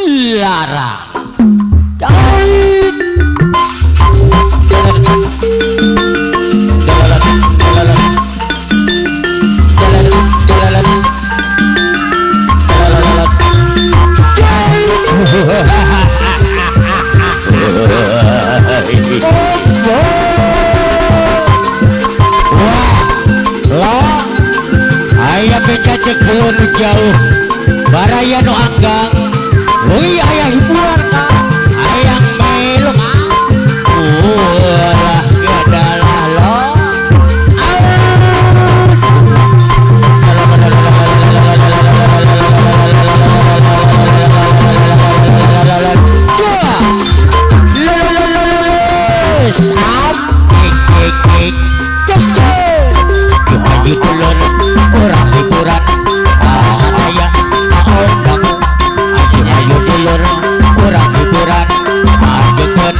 larang. Ayah beca cekelun jauh baraya no anggang woi ayah hiburan kak ayah melu lah gadalah lo orang hiburan sadaya taon kamu ayo dulur orang hiburan ajeun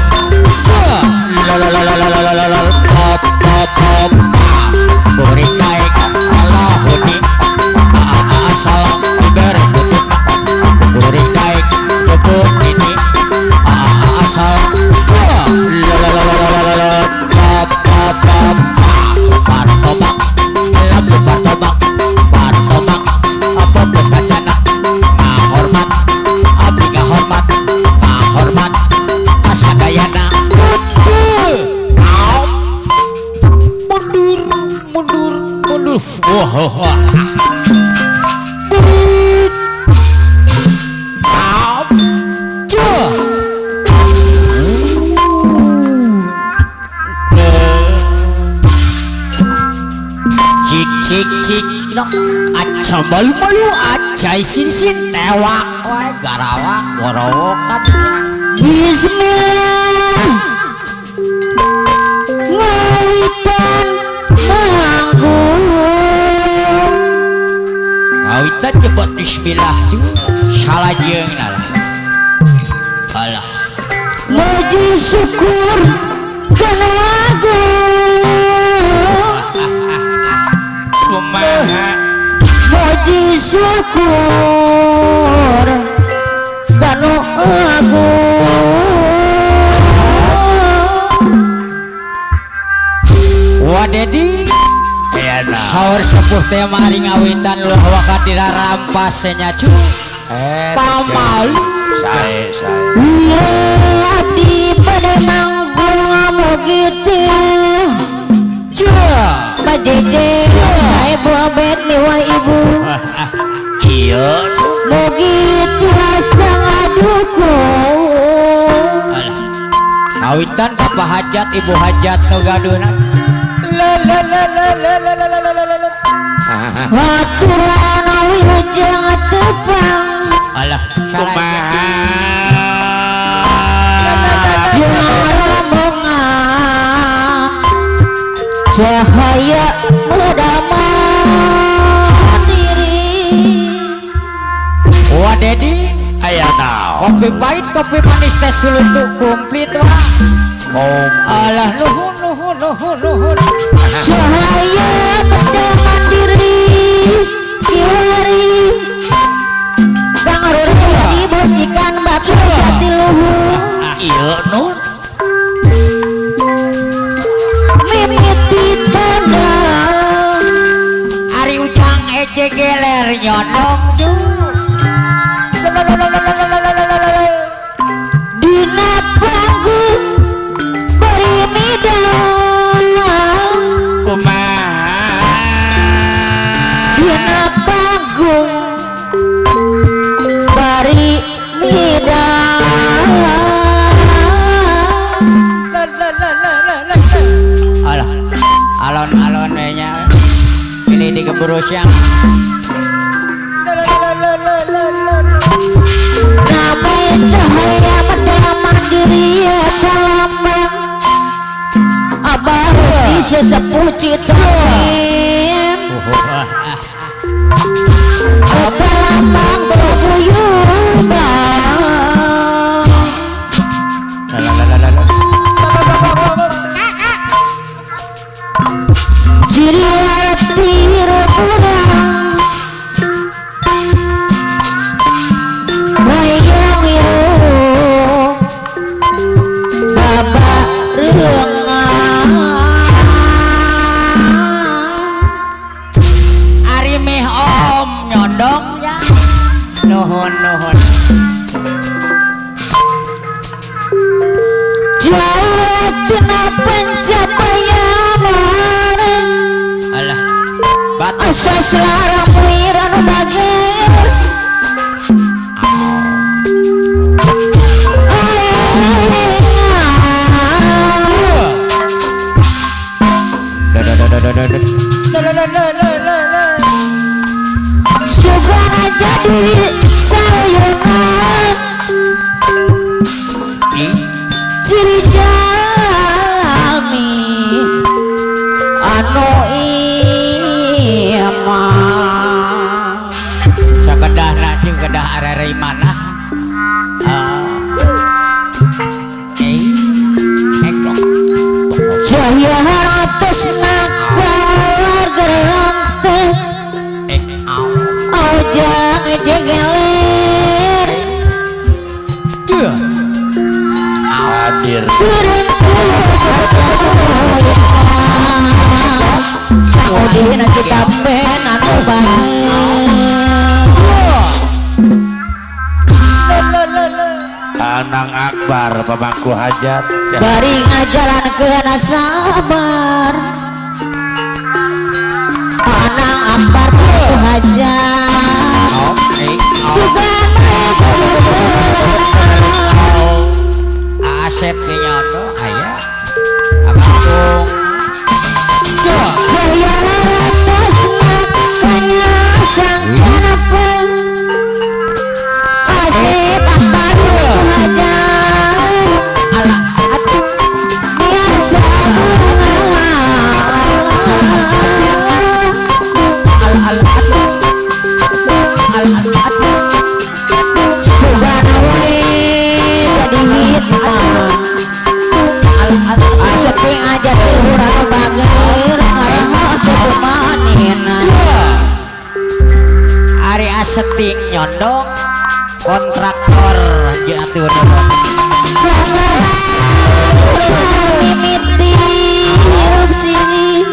pop pop pop kuring naik alahuni asal berbutuh kuring naik bebuk ini asal pop pop pop partobak lagu partobak partobak apa bos kacana hormat abdi hormat hormat asadayana mundur mundur mundur wah wah cik no aca malu-malu aca sin tewak wae garawak gorowokan bismillah ngawitan ngawitan jebot bismillah salah jeung alah muji syukur kana muji syukur kanu agung wadedi saur sepuh teh mari ngawitan lu wakat dirarampas nya cu pamalu sae abdi pada manggung gitu Bajete, saya buah bet mewah ibu. Iya. Begitu sang aduku. Kawitan bapak hajat ibu hajat no gaduna. Aturan wilujeng tepang. Alah, kumaha. Cahaya muda mandiri. Wah dedi aya tau kopi pahit kopi manis teh sulutuk komplit wah alah nuhun cahaya muda mandiri kiwari kang jadi bos ikan batu hati luhur iya nun Ari ujang ece geler nyodong dina panggung beri midang kumaha dina panggung beri midang alah alon-alon nya ini di keburu siang namanya cahaya muda mandiri pelambang abah bisa sepuh citaim pelambang berguyuban diri hati rembulan wayang selarang wiranu bager suga jadi sayungan ciri jami anu iya mah sakedah nasi kedah arere mana jaya haratus nakar gerantes ojang jegeler hadir kemudian nanti sampai anu banget Anang Akbar pemangku hajat bari ngajalan ke sabar Anang Akbar pemangku hajat sugana Asep nyono aya abang jaya ratus makanya sang kenapa Asep Akbar hajat ala atuh biasa al atuh sugana we jadi hitmah Asep ngajak urang bager ngarah teh manehna Ari Aseting nyondong kontraktor jatuh mimiti hirup sini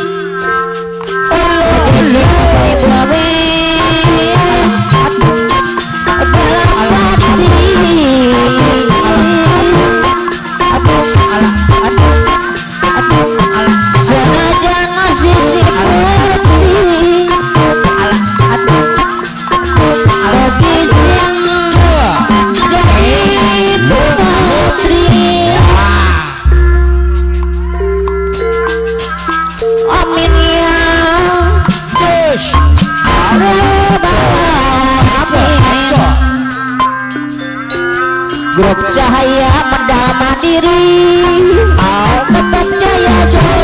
jadi saya bawe senajan sisi putih logisin jadi putri amin ya grup cahaya mendama diri tetap jaya